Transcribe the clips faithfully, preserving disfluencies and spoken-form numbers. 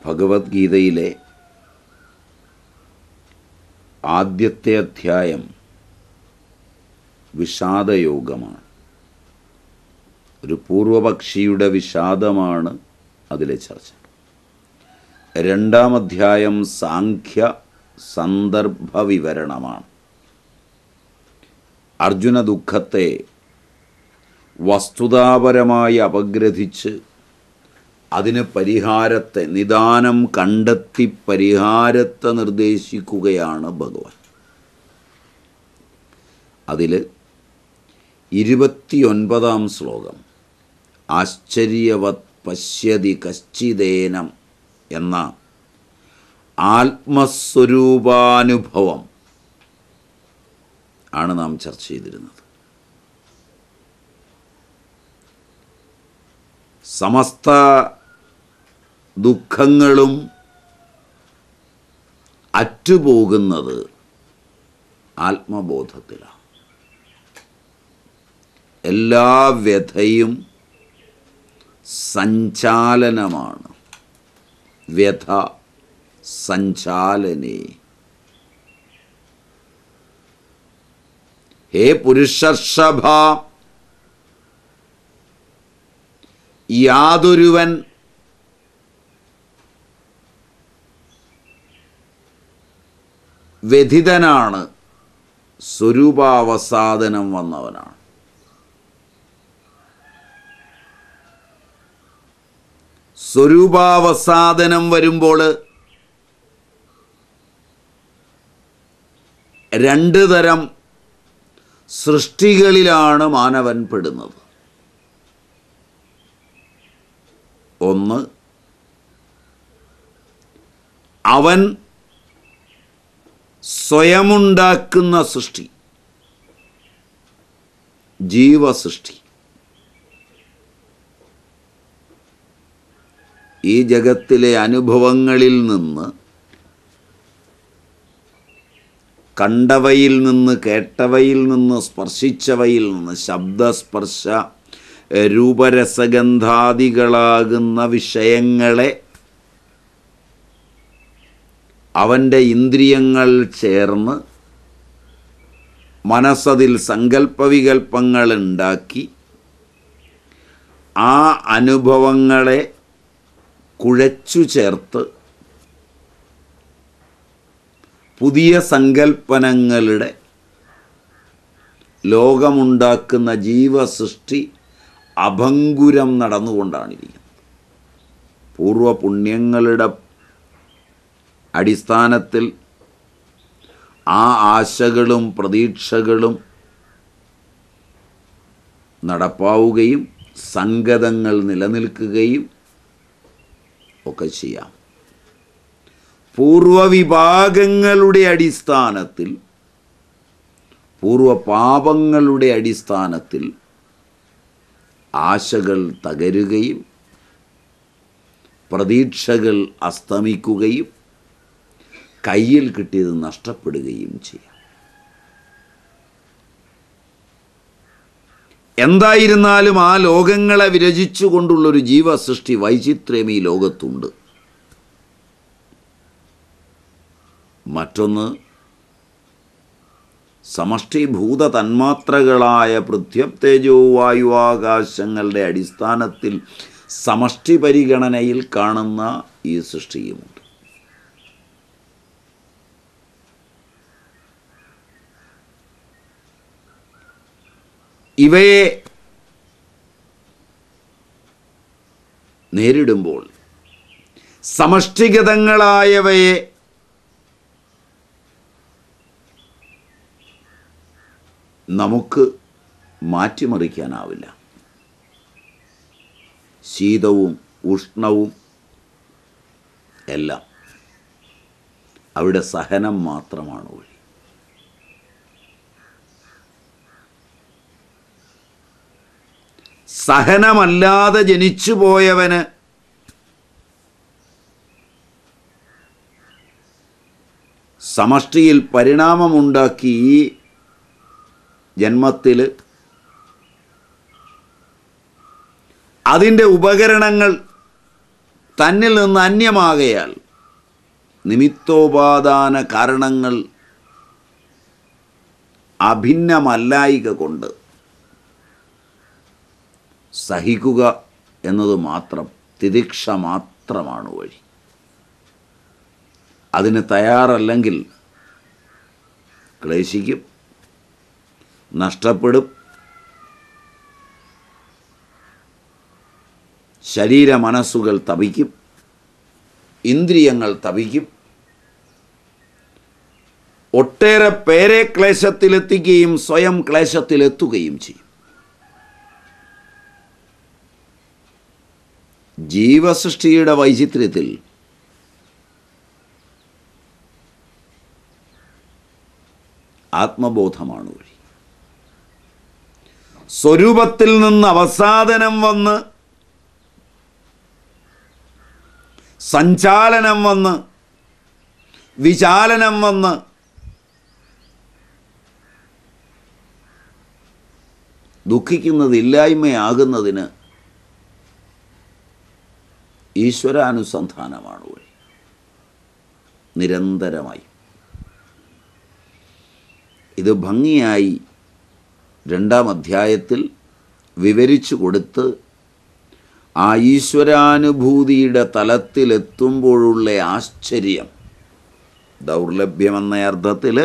ഭഗവത്ഗീതയിലെ ആദ്യത്തെ അധ്യായം വിഷാദയോഗമാണ്. ഒരു പൂർവപക്ഷിയുടെ വിഷാദമാണ് അതിലെ ചർച്ച. രണ്ടാം അധ്യായം സാഖ്യ സന്ദർഭ വിവരണമാണ്. അർജുന ദുഃഖത്തെ വസ്തുതാപരമായി അപഗ്രഥിച്ച് അതിന് പരിഹാരത്തെ നിദാനം കണ്ടെത്തി പരിഹാരത്തെ നിർദ്ദേശിക്കുകയാണ് ഭഗവാൻ. അതിൽ ഇരുപത്തിയൊൻപതാം ശ്ലോകം ആശ്ചര്യവത് പശ്യതി കശ്ചിദേനം എന്ന ആത്മസ്വരൂപാനുഭവം ആണ് നാം ചർച്ച ചെയ്തിരുന്നത്. സമസ്ത ദുഃഖങ്ങളും അറ്റുപോകുന്നത് ആത്മബോധത്തിലാണ്. എല്ലാ വ്യഥയും സഞ്ചാലനമാണ്. വ്യഥ സഞ്ചാലനേ. ഹേ പുരുഷർഷഭ, യാതൊരുവൻ വ്യഥിതനാണ്, സ്വരൂപാവസാദനം വന്നവനാണ്. സ്വരൂപാവസാദനം വരുമ്പോൾ രണ്ട് തരം സൃഷ്ടികളിലാണ് മാനവൻ പെടുന്നത്. ഒന്ന്, അവൻ സ്വയമുണ്ടാക്കുന്ന സൃഷ്ടി, ജീവസൃഷ്ടി. ഈ ജഗത്തിലെ അനുഭവങ്ങളിൽ നിന്ന്, കണ്ടവയിൽ നിന്ന്, കേട്ടവയിൽ നിന്ന്, സ്പർശിച്ചവയിൽ നിന്ന്, ശബ്ദസ്പർശ രൂപരസഗന്ധാദികളാകുന്ന വിഷയങ്ങളെ അവൻ്റെ ഇന്ദ്രിയങ്ങൾ ചേർന്ന് മനസ്സതിൽ സങ്കല്പവികൽപ്പങ്ങൾ ഉണ്ടാക്കി ആ അനുഭവങ്ങളെ കുഴച്ചു ചേർത്ത് പുതിയ സങ്കല്പനങ്ങളുടെ ലോകമുണ്ടാക്കുന്ന ജീവസൃഷ്ടി അഭംഗുരം നടന്നുകൊണ്ടാണിരിക്കുന്നത്. പൂർവപുണ്യങ്ങളുടെ അടിസ്ഥാനത്തിൽ ആ ആശകളും പ്രതീക്ഷകളും നടപ്പാവുകയും സംഗതങ്ങൾ നിലനിൽക്കുകയും ഒക്കെ ചെയ്യാം. പൂർവവിഭാഗങ്ങളുടെ അടിസ്ഥാനത്തിൽ, പൂർവപാപങ്ങളുടെ അടിസ്ഥാനത്തിൽ ആശകൾ തകരുകയും പ്രതീക്ഷകൾ അസ്തമിക്കുകയും കയ്യിൽ കിട്ടിയത് നഷ്ടപ്പെടുകയും ചെയ്യാം. എന്തായിരുന്നാലും ആ ലോകങ്ങളെ വിരചിച്ചുകൊണ്ടുള്ളൊരു ജീവസൃഷ്ടി വൈചിത്ര്യം ഈ ലോകത്തുണ്ട്. മറ്റൊന്ന്, സമഷ്ടിഭൂത തന്മാത്രകളായ പൃഥ്വ്യപ്തേജോ വായുവാകാശങ്ങളുടെ അടിസ്ഥാനത്തിൽ സമഷ്ടി പരിഗണനയിൽ കാണുന്ന ഈ സൃഷ്ടിയുമുണ്ട്. ഇവയെ നേരിടുമ്പോൾ സമഷ്ടിഗതങ്ങളായവയെ നമുക്ക് മാറ്റിമറിക്കാനാവില്ല. ശീതവും ഉഷ്ണവും എല്ലാം അവിടെ സഹനം മാത്രമാണ് വഴി. സഹനമല്ലാതെ ജനിച്ചു പോയവന് സമഷ്ടിയിൽ പരിണാമമുണ്ടാക്കി ഈ ജന്മത്തിൽ അതിൻ്റെ ഉപകരണങ്ങൾ തന്നിൽ നിന്ന് അന്യമാകയാൽ നിമിത്തോപാദാന കാരണങ്ങൾ അഭിന്നമല്ലായിക കൊണ്ട് സഹിക്കുക എന്നത് മാത്രം, തിതിക്ഷ മാത്രമാണ് വഴി. അതിന് തയ്യാറല്ലെങ്കിൽ ക്ലേശിക്കും, നഷ്ടപ്പെടും, ശരീര മനസ്സുകൾ തപിക്കും, ഇന്ദ്രിയങ്ങൾ തപിക്കും, ഒട്ടേറെ പേരെ ക്ലേശത്തിലെത്തിക്കുകയും സ്വയം ക്ലേശത്തിലെത്തുകയും ചെയ്യും. ജീവസൃഷ്ടിയുടെ വൈചിത്ര്യത്തിൽ ആത്മബോധമാണ് വഴി. സ്വരൂപത്തിൽ നിന്ന് അവസാദനം വന്ന് സഞ്ചാലനം വന്ന് വിചാലനം വന്ന് ദുഃഖിക്കുന്നതില്ലായ്മയാകുന്നതിന് ഈശ്വരാനുസന്ധാനമാണ് വഴി. നിരന്തരമായി ഇത് ഭംഗിയായി രണ്ടാം അധ്യായത്തിൽ വിവരിച്ചു കൊടുത്ത് ആ ഈശ്വരാനുഭൂതിയുടെ തലത്തിലെത്തുമ്പോഴുള്ള ആശ്ചര്യം, ദൗർലഭ്യമെന്ന അർത്ഥത്തിൽ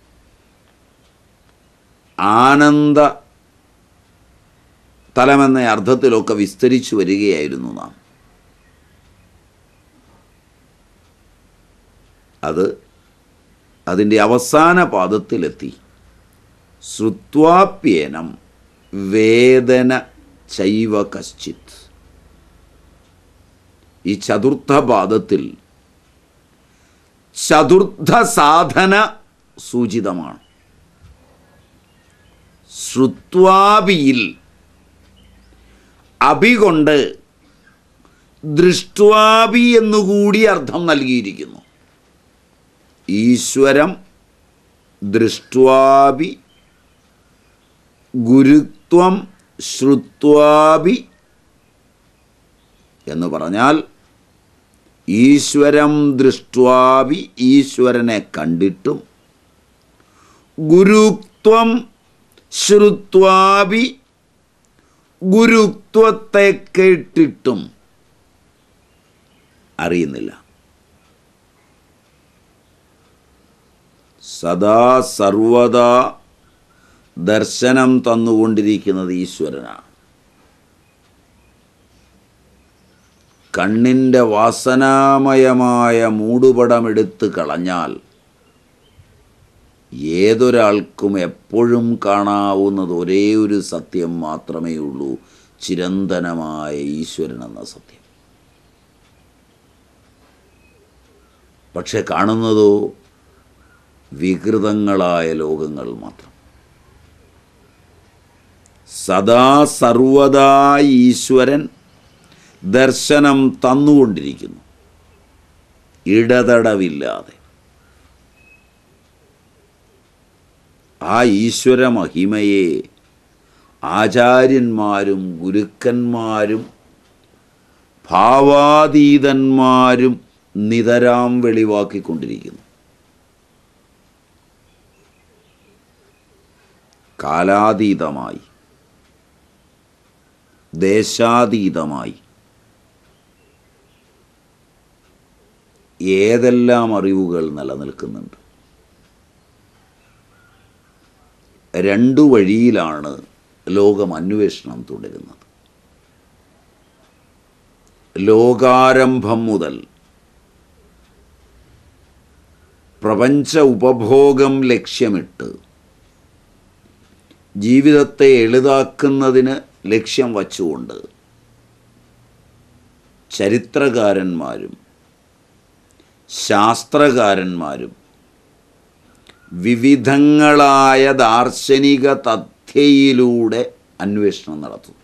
ആനന്ദ തലമെന്ന അർത്ഥത്തിലൊക്കെ വിസ്തരിച്ചു വരികയായിരുന്നു നാം. അത് അതിൻ്റെ അവസാന പാദത്തിലെത്തി. ശ്രുത്വാപ്യേനം വേദന ചൈവ കശ്ചിത്. ഈ ചതുർത്ഥ പാദത്തിൽ ചതുർത്ഥ സാധന സൂചിതമാണ്. ശ്രുത്വാപിയിൽ അഭികൊണ്ട് ദൃഷ്ട്വാപി എന്നുകൂടി അർത്ഥം നൽകിയിരിക്കുന്നു. ഈശ്വരം ദൃഷ്ട്വാപി ഗുരുത്വം ശ്രുത്വാപി എന്ന് പറഞ്ഞാൽ ഈശ്വരം ദൃഷ്ട്വാപി, ഈശ്വരനെ കണ്ടിട്ടും, ഗുരുത്വം ശ്രുത്വാപി, ഗുരുത്വത്തെ കേട്ടിട്ടും അറിയുന്നില്ല. സദാ സർവദാ ദർശനം തന്നുകൊണ്ടിരിക്കുന്നത് ഈശ്വരനാണ്. കണ്ണിൻ്റെ വാസനാമയമായ മൂടുപടമെടുത്ത് കളഞ്ഞാൽ ഏതൊരാൾക്കും എപ്പോഴും കാണാവുന്നത് ഒരേ ഒരു സത്യം മാത്രമേ ഉള്ളൂ, ചിരന്തനമായ ഈശ്വരൻ എന്ന സത്യം. പക്ഷെ കാണുന്നതോ വികൃതങ്ങളായ ലോകങ്ങൾ മാത്രം. സദാ സർവദാ ഈശ്വരൻ ദർശനം തന്നുകൊണ്ടിരിക്കുന്നു, ഇടതടവില്ലാതെ. ആ ഈശ്വര മഹിമയെ ആചാര്യന്മാരും ഗുരുക്കന്മാരും ഭാവാതീതന്മാരും നിതരാം വെളിവാക്കിക്കൊണ്ടിരിക്കുന്നു. കാലാതീതമായി, ദേശാതീതമായി ഏതെല്ലാം അറിവുകൾ നിലനിൽക്കുന്നുണ്ട്. രണ്ടു വഴിയിലാണ് ലോകം അന്വേഷണം തുടരുന്നത്. ലോകാരംഭം മുതൽ പ്രപഞ്ച ഉപഭോഗം ലക്ഷ്യമിട്ട് ജീവിതത്തെ എളുതാക്കുന്നതിന് ലക്ഷ്യം വച്ചുകൊണ്ട് ചരിത്രകാരന്മാരും ശാസ്ത്രകാരന്മാരും വിവിധങ്ങളായ ദാർശനിക തഥ്യയിലൂടെ അന്വേഷണം നടത്തുന്നു.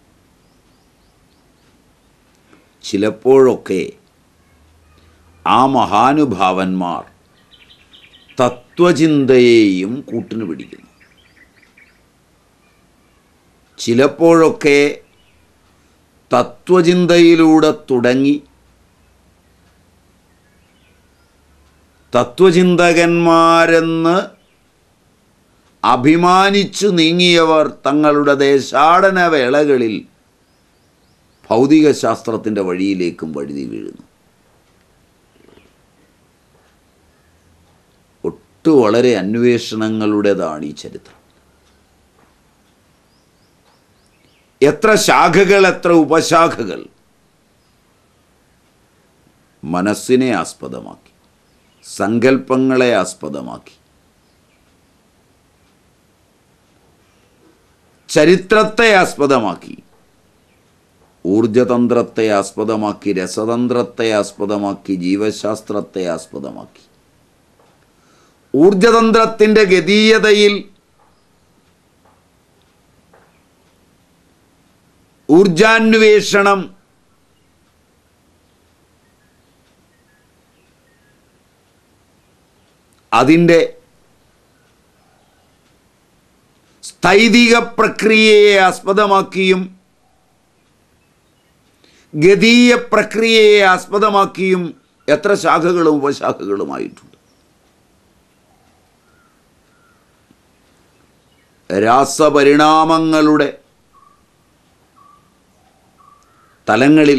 ചിലപ്പോഴൊക്കെ ആ മഹാനുഭാവന്മാർ തത്വചിന്തയെയും കൂട്ടിന് പിടിക്കുന്നു. ചിലപ്പോഴൊക്കെ തത്വചിന്തയിലൂടെ തുടങ്ങി തത്വചിന്തകന്മാരെന്ന് അഭിമാനിച്ചു നീങ്ങിയവർ തങ്ങളുടെ ദേശാടന വേളകളിൽ ഭൗതിക ശാസ്ത്രത്തിൻ്റെ വഴിയിലേക്കും വഴുതി വീഴുന്നു. ഒട്ടു വളരെ അന്വേഷണങ്ങളുടേതാണ് ഈ ചരിത്രം. എത്ര ശാഖകൾ, എത്ര ഉപശാഖകൾ. മനസ്സിനെ ആസ്പദമാക്കി, സങ്കല്പങ്ങളെ ആസ്പദമാക്കി, ചരിത്രത്തെ ആസ്പദമാക്കി, ഊർജതന്ത്രത്തെ ആസ്പദമാക്കി, രസതന്ത്രത്തെ ആസ്പദമാക്കി, ജീവശാസ്ത്രത്തെ ആസ്പദമാക്കി. ഊർജതന്ത്രത്തിൻ്റെ ഗതീയതയിൽ ഊർജാന്വേഷണം അതിൻ്റെ സ്ഥൈതിക പ്രക്രിയയെ ആസ്പദമാക്കിയും ഗതീയ പ്രക്രിയയെ ആസ്പദമാക്കിയും എത്ര ശാഖകളും ഉപശാഖകളുമായിട്ടുണ്ട്. രാസപരിണാമങ്ങളുടെ തലങ്ങളിൽ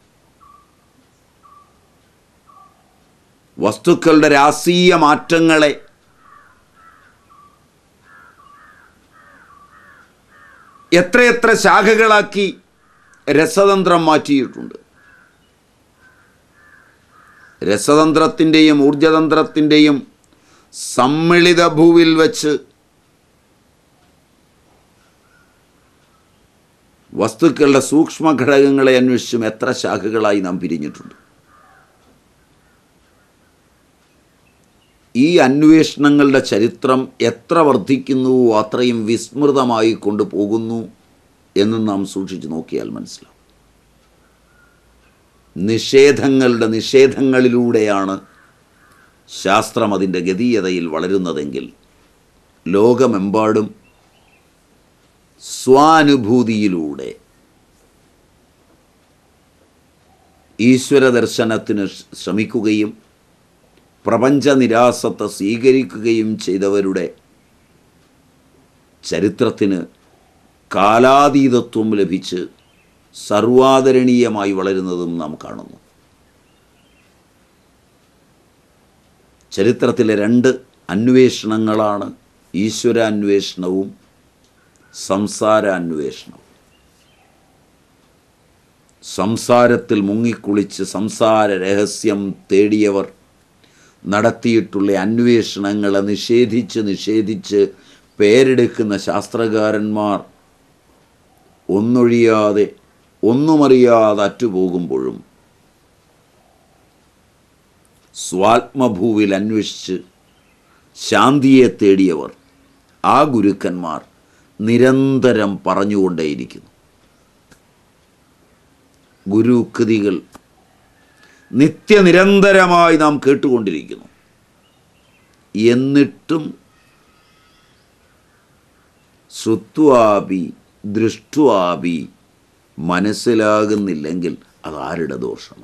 വസ്തുക്കളുടെ രാസീയ മാറ്റങ്ങളെ എത്രയെത്ര ശാഖകളാക്കി രസതന്ത്രം മാറ്റിയിട്ടുണ്ട്. രസതന്ത്രത്തിൻ്റെയും ഊർജതന്ത്രത്തിൻ്റെയും സമ്മിളിത ഭൂവിൽ വച്ച് വസ്തുക്കളുടെ സൂക്ഷ്മ ഘടകങ്ങളെ അന്വേഷിച്ചും എത്ര ശാഖകളായി നാം പിരിഞ്ഞിട്ടുണ്ട്. ഈ അന്വേഷണങ്ങളുടെ ചരിത്രം എത്ര വർദ്ധിക്കുന്നുവോ അത്രയും വിസ്മൃതമായി കൊണ്ടുപോകുന്നു എന്ന് നാം സൂക്ഷിച്ചു നോക്കിയാൽ മനസ്സിലാവും. നിഷേധങ്ങളുടെ നിഷേധങ്ങളിലൂടെയാണ് ശാസ്ത്രം അതിൻ്റെ ഗതീയതയിൽ വളരുന്നതെങ്കിൽ ലോകമെമ്പാടും സ്വാനുഭൂതിയിലൂടെ ഈശ്വര ദർശനത്തിന് ശ്രമിക്കുകയും പ്രപഞ്ചനിരാസത്തെ സ്വീകരിക്കുകയും ചെയ്തവരുടെ ചരിത്രത്തിന് കാലാതീതത്വം ലഭിച്ച് സർവാദരണീയമായി വളരുന്നതും നാം കാണുന്നു. ചരിത്രത്തിലെ രണ്ട് അന്വേഷണങ്ങളാണ് ഈശ്വരാന്വേഷണവും സംസാരാന്വേഷണവും. സംസാരത്തിൽ മുങ്ങിക്കുളിച്ച് സംസാര രഹസ്യം തേടിയവർ നടത്തിയിട്ടുള്ള അന്വേഷണങ്ങളെ നിഷേധിച്ച് നിഷേധിച്ച് പേരെടുക്കുന്ന ശാസ്ത്രകാരന്മാർ ഒന്നൊഴിയാതെ ഒന്നുമറിയാതെ അറ്റുപോകുമ്പോഴും സ്വാത്മഭൂവിൽ അന്വേഷിച്ച് ശാന്തിയെ തേടിയവർ, ആ ഗുരുക്കന്മാർ നിരന്തരം പറഞ്ഞുകൊണ്ടേയിരിക്കുന്നു. ഗുരുകൃതികൾ നിത്യനിരന്തരമായി നാം കേട്ടുകൊണ്ടിരിക്കുന്നു. എന്നിട്ടും ശ്രുത്വാപി ദൃഷ്ട്വാപി മനസ്സിലാകുന്നില്ലെങ്കിൽ അതാരുടെ ദോഷമാണ്?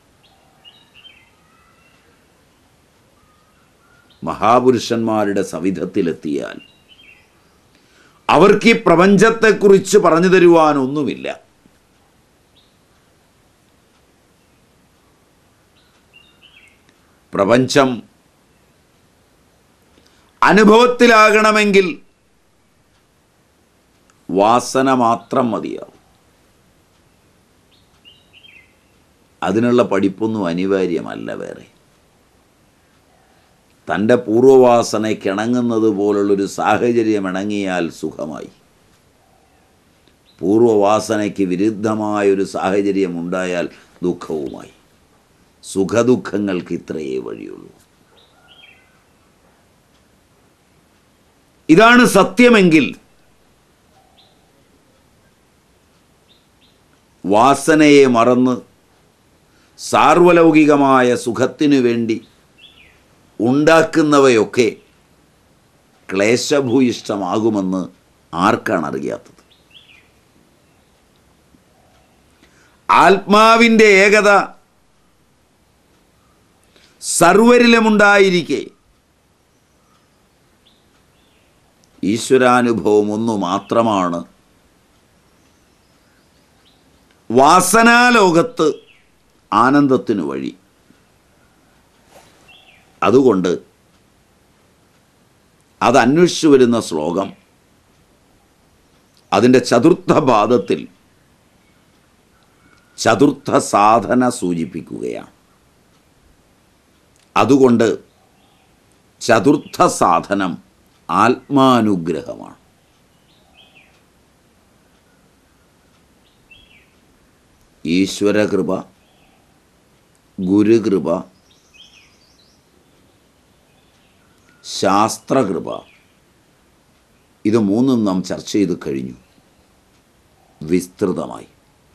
മഹാപുരുഷന്മാരുടെ സവിധത്തിലെത്തിയാൽ അവർക്ക് ഈ പ്രപഞ്ചത്തെക്കുറിച്ച് പറഞ്ഞു തരുവാനൊന്നുമില്ല. പ്രപഞ്ചം അനുഭവത്തിലാകണമെങ്കിൽ വാസന മാത്രം മതിയാവും. അതിനുള്ള പഠിപ്പൊന്നും അനിവാര്യമല്ല. വേറെ തൻ്റെ പൂർവ്വവാസനയ്ക്ക് ഇണങ്ങുന്നത് പോലുള്ളൊരു സാഹചര്യം ഇണങ്ങിയാൽ സുഖമായി. പൂർവ്വവാസനയ്ക്ക് വിരുദ്ധമായൊരു സാഹചര്യം ഉണ്ടായാൽ ദുഃഖവുമായി. സുഖദുഃഖങ്ങൾക്ക് ഇത്രയേ വഴിയുള്ളൂ. ഇതാണ് സത്യമെങ്കിൽ വാസനയെ മറന്ന് സാർവലൗകികമായ സുഖത്തിനു വേണ്ടി ഉണ്ടാക്കുന്നവയൊക്കെ ക്ലേശഭൂയിഷ്ടമാകുമെന്ന് ആർക്കാണ് അറിയാത്തത്? ആത്മാവിൻ്റെ ഏകത സർവരിലുമുണ്ടായിരിക്കെ ഈശ്വരാനുഭവം ഒന്നു മാത്രമാണ് വാസനാലോകത്ത് ആനന്ദത്തിനു വഴി. അതുകൊണ്ട് അത് അന്വേഷിച്ചു വരുന്ന ശ്ലോകം അതിൻ്റെ ചതുർത്ഥ പാദത്തിൽ ചതുർത്ഥ സാധന സൂചിപ്പിക്കുകയാണ്. അതുകൊണ്ട് ചതുർത്ഥ സാധനം ആത്മാനുഗ്രഹമാണ്. ഈശ്വരകൃപ, ഗുരുകൃപ, ശാസ്ത്രകൃപ, ഇത് മൂന്നും നാം ചർച്ച ചെയ്ത് കഴിഞ്ഞു വിസ്തൃതമായി.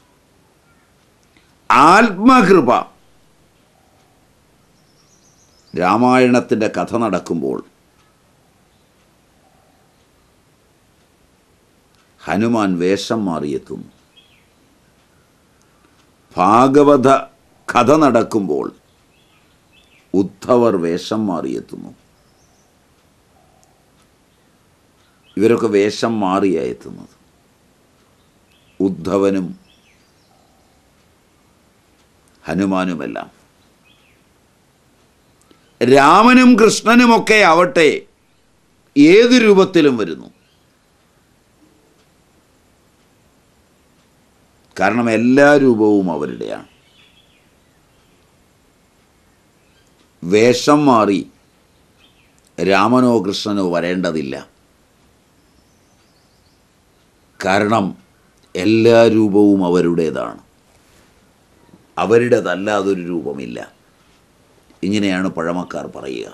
ആത്മകൃപ, രാമായണത്തിൻ്റെ കഥ നടക്കുമ്പോൾ ഹനുമാൻ വേഷം മാറിയെത്തുന്നു. ഭാഗവത കഥ നടക്കുമ്പോൾ ഉദ്ധവർ വേഷം മാറിയെത്തുന്നു. ഇവരൊക്കെ വേഷം മാറിയാണ് എത്തുന്നത്. ഉദ്ധവനും ഹനുമാനുമെല്ലാം. രാമനും കൃഷ്ണനുമൊക്കെ ആവട്ടെ ഏത് രൂപത്തിലും വരുന്നു. കാരണം എല്ലാ രൂപവും അവരുടെയാണ്. വേഷം മാറി രാമനോ കൃഷ്ണനോ വരേണ്ടതില്ല. കാരണം എല്ലാ രൂപവും അവരുടേതാണ്. അവരുടേതല്ലാതൊരു രൂപമില്ല. ഇങ്ങനെയാണ് പഴമക്കാർ പറയുക.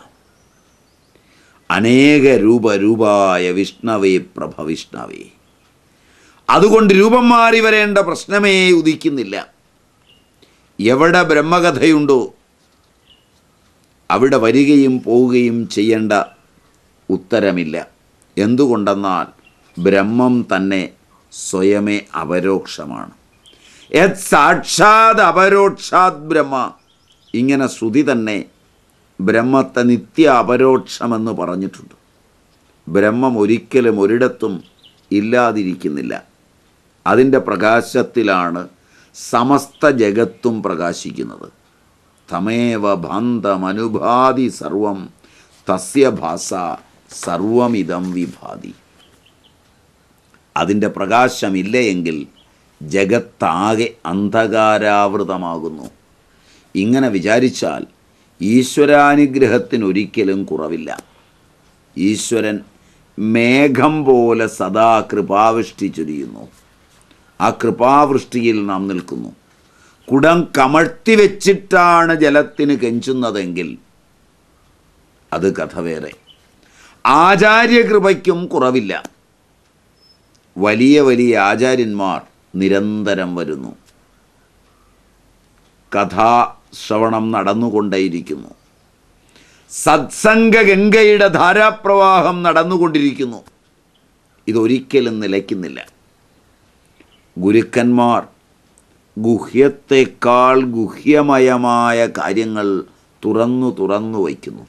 അനേക രൂപ രൂപായ വിഷ്ണവേ പ്രഭ വിഷ്ണവേ. അതുകൊണ്ട് രൂപം മാറി വരേണ്ട പ്രശ്നമേ ഉദിക്കുന്നില്ല. എവിടെ ബ്രഹ്മകഥയുണ്ടോ അവിടെ വരികയും പോവുകയും ചെയ്യേണ്ട ഉത്തരമില്ല. എന്തുകൊണ്ടെന്നാൽ ബ്രഹ്മം തന്നെ സ്വയമേ അപരോക്ഷമാണ്. യത് സാക്ഷാത് അപരോക്ഷാത് ബ്രഹ്മ. ഇങ്ങനെ ശ്രുതി തന്നെ ബ്രഹ്മത്തെ നിത്യ അപരോക്ഷമെന്ന് പറഞ്ഞിട്ടുണ്ട്. ബ്രഹ്മം ഒരിക്കലും ഒരിടത്തും ഇല്ലാതിരിക്കുന്നില്ല. അതിൻ്റെ പ്രകാശത്തിലാണ് സമസ്ത ജഗത്തും പ്രകാശിക്കുന്നത്. തമേവ ഭാന്തമനുഭാതി സർവം തസ്യ ഭാസ സർവമിതം വിഭാതി. അതിൻ്റെ പ്രകാശമില്ലയെങ്കിൽ ജഗത്താകെ അന്ധകാരാവൃതമാകുന്നു. ഇങ്ങനെ വിചാരിച്ചാൽ ഈശ്വരാനുഗ്രഹത്തിനൊരിക്കലും കുറവില്ല. ഈശ്വരൻ മേഘം പോലെ സദാ കൃപാവൃഷ്ടി ചൊരിയുന്നു. ആ കൃപാവൃഷ്ടിയിൽ നാം നിൽക്കുന്നു. കുടം കമഴ്ത്തി വെച്ചിട്ടാണ് ജലത്തിന് കെഞ്ചുന്നതെങ്കിൽ അത് കഥ വേറെ. ആചാര്യകൃപയ്ക്കും കുറവില്ല. വലിയ വലിയ ആചാര്യന്മാർ നിരന്തരം വരുന്നു. കഥാശ്രവണം നടന്നുകൊണ്ടേയിരിക്കുന്നു. സത്സംഗ ഗംഗയുടെ ധാരാപ്രവാഹം നടന്നുകൊണ്ടിരിക്കുന്നു. ഇതൊരിക്കലും നിലയ്ക്കുന്നില്ല. ഗുരുക്കന്മാർ ഗുഹ്യത്തെക്കാൾ ഗുഹ്യമയമായ കാര്യങ്ങൾ തുറന്നു തുറന്നു വയ്ക്കുന്നു.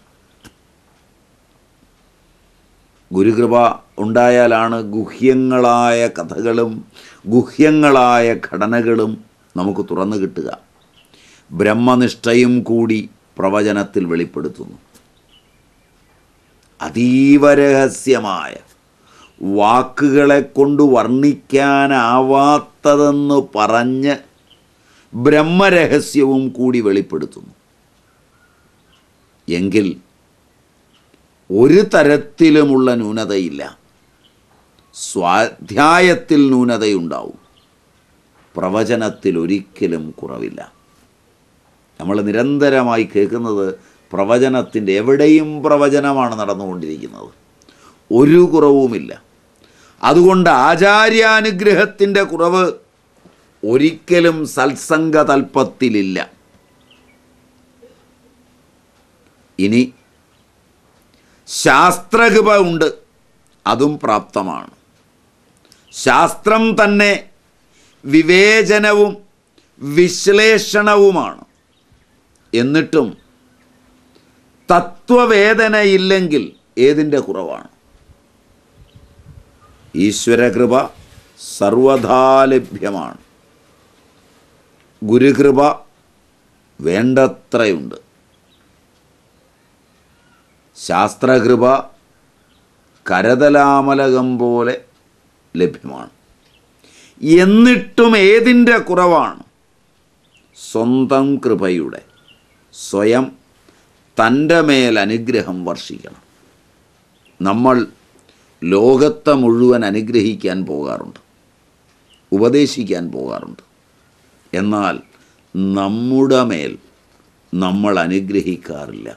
ഗുരുകൃപ ഉണ്ടായാലാണ് ഗുഹ്യങ്ങളായ കഥകളും ഗുഹ്യങ്ങളായ ഘടനകളും നമുക്ക് തുറന്നു കിട്ടുക. ബ്രഹ്മനിഷ്ഠയും കൂടി പ്രവചനത്തിൽ വെളിപ്പെടുത്തുന്നു. അതീവ രഹസ്യമായ വാക്കുകളെ കൊണ്ട് വർണ്ണിക്കാനാവാത്തതെന്ന് പറഞ്ഞ് ബ്രഹ്മരഹസ്യവും കൂടി വെളിപ്പെടുത്തുന്നു. എങ്കിൽ ഒരു തരത്തിലുമുള്ള ന്യൂനതയില്ല. സ്വാധ്യായത്തിൽ ന്യൂനതയുണ്ടാവും, പ്രവചനത്തിൽ ഒരിക്കലും കുറവില്ല. നമ്മൾ നിരന്തരമായി കേൾക്കുന്നത് പ്രവചനത്തിൻ്റെ എവിടെയും പ്രവചനമാണ് നടന്നുകൊണ്ടിരിക്കുന്നത്. ഒരു കുറവുമില്ല. അതുകൊണ്ട് ആചാര്യാനുഗ്രഹത്തിൻ്റെ കുറവ് ഒരിക്കലും സത്സംഗതൽപ്പത്തിലില്ല. ഇനി ശാസ്ത്രകൃപ ഉണ്ട്, അതും പ്രാപ്തമാണ്. ശാസ്ത്രം തന്നെ വിവേചനവും വിശ്ലേഷണവുമാണ്. എന്നിട്ടും തത്വവേദനയില്ലെങ്കിൽ ഏതിൻ്റെ കുറവാണ്? ഈശ്വരകൃപ സർവഥാ ലഭ്യമാണ്. ഗുരുകൃപ വേണ്ടത്രയുണ്ട്. ശാസ്ത്രകൃപ കരതലാമലകം പോലെ ലഭ്യമാണ്. എന്നിട്ടും ഏതിൻ്റെ കുറവാണ്? സ്വന്തം കൃപയുടെ. സ്വയം തൻ്റെ മേൽ അനുഗ്രഹം വർഷിക്കണം. നമ്മൾ ലോകത്തെ മുഴുവൻ അനുഗ്രഹിക്കാൻ പോകാറുണ്ട്, ഉപദേശിക്കാൻ പോകാറുണ്ട്. എന്നാൽ നമ്മുടെ മേൽ നമ്മൾ അനുഗ്രഹിക്കാറില്ല.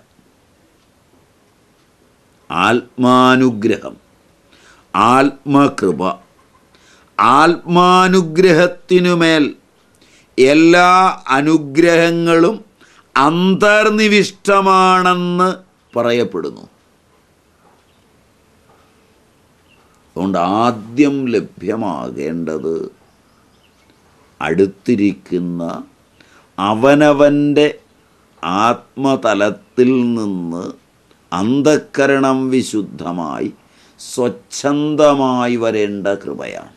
ആത്മാനുഗ്രഹം, ആത്മകൃപ, ആത്മാനുഗ്രഹത്തിനുമേൽ എല്ലാ അനുഗ്രഹങ്ങളും അന്തർനിവിഷ്ടമാണെന്ന് പറയപ്പെടുന്നു. അതുകൊണ്ട് ആദ്യം ലഭ്യമാകേണ്ടത് അടുത്തിരിക്കുന്ന അവനവൻ്റെ ആത്മതലത്തിൽ നിന്ന് അന്ധഃകരണം വിശുദ്ധമായി സ്വച്ഛന്തമായി വരേണ്ട കൃപയാണ്.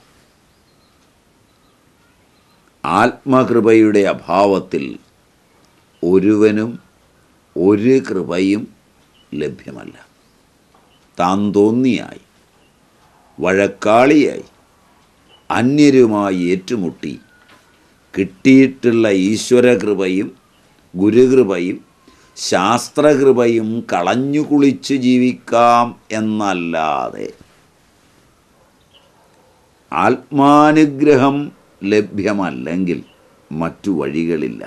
ആത്മകൃപയുടെ അഭാവത്തിൽ ഒരുവനും ഒരു കൃപയും ലഭ്യമല്ല. താൻ തോന്നിയായി, വഴക്കാളിയായി, അന്യരുമായി ഏറ്റുമുട്ടി കിട്ടിയിട്ടുള്ള ഈശ്വരകൃപയും ഗുരുകൃപയും ശാസ്ത്രകൃപയും കളഞ്ഞു കുളിച്ച് ജീവിക്കാം എന്നല്ലാതെ ആത്മാനുഗ്രഹം ലഭ്യമല്ലെങ്കിൽ മറ്റു വഴികളില്ല.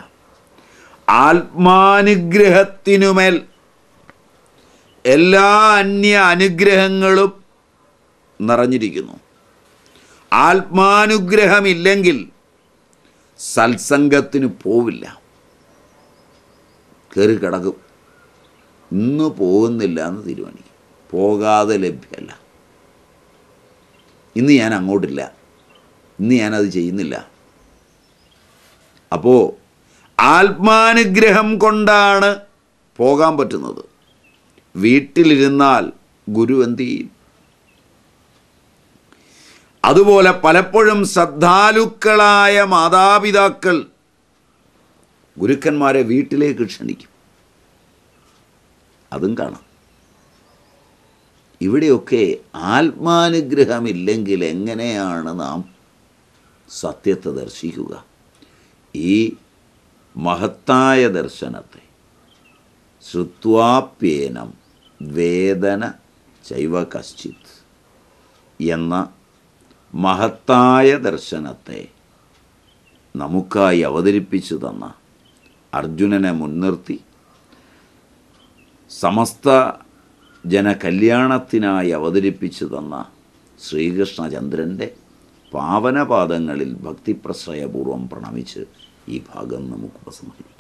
ആത്മാനുഗ്രഹത്തിനുമേൽ എല്ലാ അന്യ അനുഗ്രഹങ്ങളും നിറഞ്ഞിരിക്കുന്നു. ആത്മാനുഗ്രഹമില്ലെങ്കിൽ സത്സംഗത്തിന് പോവില്ല, കയറി കിടക്കും. ഇന്ന് പോകുന്നില്ല എന്ന് തീരുമാനിക്കും. പോകാതെ ലഭ്യമല്ല. ഇന്ന് ഞാൻ അങ്ങോട്ടില്ല, ഇന്ന് ഞാനത് ചെയ്യുന്നില്ല. അപ്പോൾ ആത്മാനുഗ്രഹം കൊണ്ടാണ് പോകാൻ പറ്റുന്നത്. വീട്ടിലിരുന്നാൽ ഗുരു എന്ത് ചെയ്യും? അതുപോലെ പലപ്പോഴും ശ്രദ്ധാലുക്കളായ മാതാപിതാക്കൾ ഗുരുക്കന്മാരെ വീട്ടിലേക്ക് ക്ഷണിക്കും. അതും കാണാം. ഇവിടെയൊക്കെ ആത്മാനുഗ്രഹമില്ലെങ്കിൽ എങ്ങനെയാണ് നാം സത്യത്തെ ദർശിക്കുക? ഈ മഹത്തായ ദർശനത്തെ ശ്രുത്വാപ്യേനം വേദന ചൈവ കശ്ചിത് എന്ന മഹത്തായ ദർശനത്തെ നമുക്കായി അവതരിപ്പിച്ചു തന്ന അർജുനനെ മുൻനിർത്തി സമസ്ത ജനകല്യാണത്തിനായി അവതരിപ്പിച്ചു തന്ന ശ്രീകൃഷ്ണചന്ദ്രൻ്റെ പാവനപാദങ്ങളിൽ ഭക്തിപ്രശ്രയപൂർവം പ്രണമിച്ച് ഈ ഭാഗം നമുക്ക് ഉപസംഹരിക്കാം.